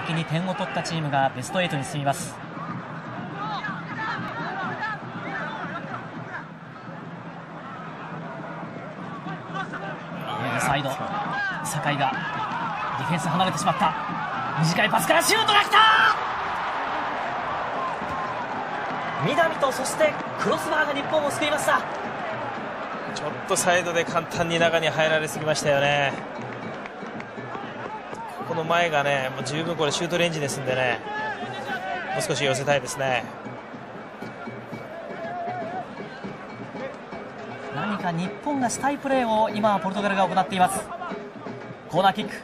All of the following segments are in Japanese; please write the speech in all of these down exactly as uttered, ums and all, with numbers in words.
先に点を取ったチームがベストはちに進みます。右サイド、酒井がディフェンス離れてしまった。短いパスからシュートが来た。南とそしてクロスバーが日本を救いました。 ちょっとサイドで簡単に中に入られすぎましたよね。この前がね、もう十分これシュートレンジですんでね、もう少し寄せたいですね。 何か日本がしたいプレーを今ポルトガルが行っています。コーナーキック、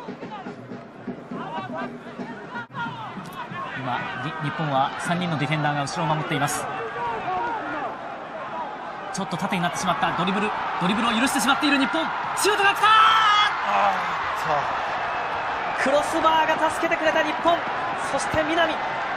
今日本はさんにんのディフェンダーが後ろを守っています。ちょっと縦になってしまった。ドリブルドリブルを許してしまっている日本。シュートが来た。クロスバーが助けてくれた日本。そして南、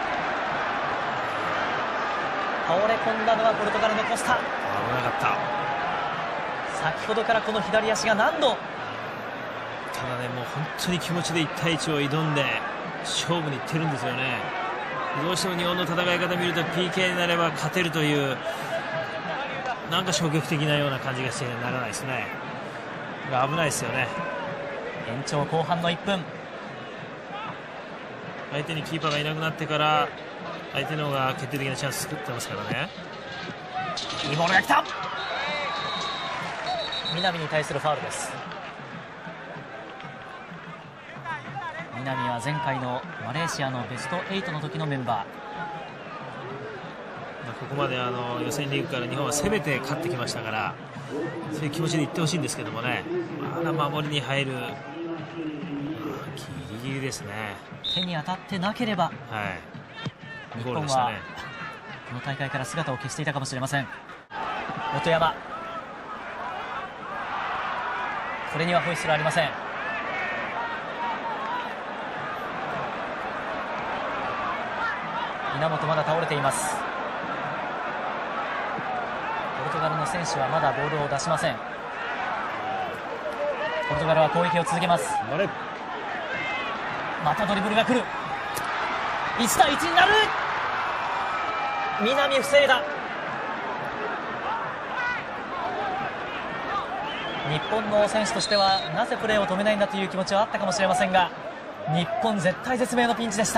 倒れ込んだのはポルトガルのコスタ。 危なかった。 先ほどからこの左足が何度。 ただね、もう本当に気持ちでいち対いちを挑んで勝負にいってるんですよね。どうしても日本の戦い方見ると ピーケー になれば勝てるという、なんか消極的なような感じがしてならないですね。危ないですよね。 延長後半のいっぷん、 相手にキーパーがいなくなってから相手の方が決定的なチャンス作ってますからね。 いいボールが来た。南に対するファウルです。南は前回のマレーシアのベストはちの時のメンバー。 ここまであの予選リーグから日本は攻めて勝ってきましたから、そういう気持ちでいってほしいんですけどもね、まだ守りに入る、ギリギリですね。 手に当たってなければ、 はい、 日本はこの大会から姿を消していたかもしれません。本山、これにはホイッスルありません。稲本まだ倒れています。ポルトガルの選手はまだボールを出しません。ポルトガルは攻撃を続けます。またドリブルが来る。いち対いちになる。南防いだ。日本の選手としてはなぜプレーを止めないんだという気持ちはあったかもしれませんが、日本絶体絶命のピンチでした。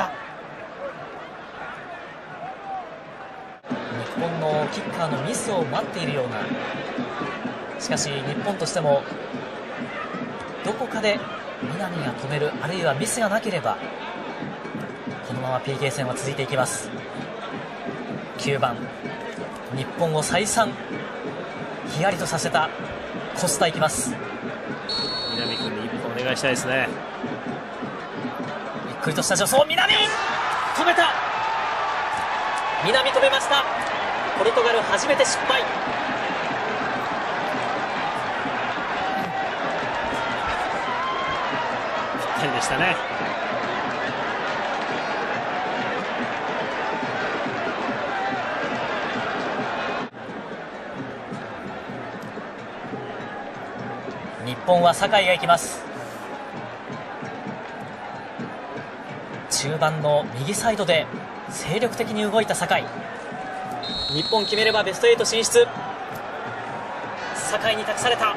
日本のキッカーのミスを待っているような。しかし日本としてもどこかで南が止める、あるいはミスがなければこのまま ピーケー 戦は続いていきます。きゅうばん、日本を再三ヒヤリとさせたコスタいきます。 南君に一本お願いしたいですね。 ゆっくりとした助走、南止めた。南止めました。ポルトガル初めて失敗。 ぴったりでしたね。 日本は酒井が行きます。中盤の右サイドで精力的に動いた酒井。日本決めればベストはち進出。酒井に託された。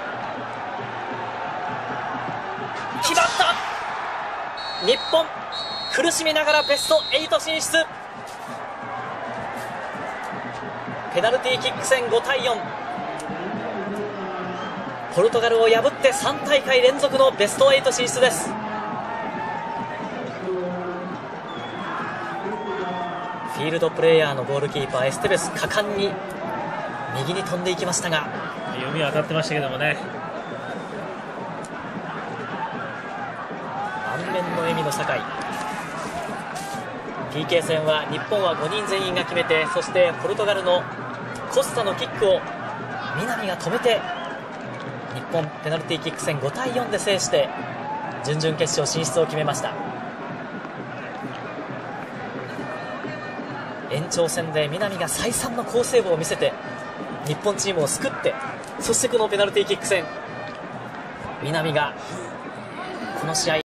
決まった。日本苦しみながらベストはち進出。ペナルティーキック戦ご対よん、ポルトガルを破ってさん大会連続のベストはち進出です。フィールドプレーヤーのゴールキーパーエステベス、果敢に右に飛んでいきましたが、 読みは当たってましたけどもね。 満面の笑みの酒井。 ピーケー 戦は日本はごにん全員が決めて、そしてポルトガルのコスタのキックを南が止めて、日本ペナルティーキック戦ご対よんで制して準々決勝進出を決めました。延長戦で南が再三の好セーブを見せて日本チームを救って、そしてこのペナルティーキック戦、南がこの試合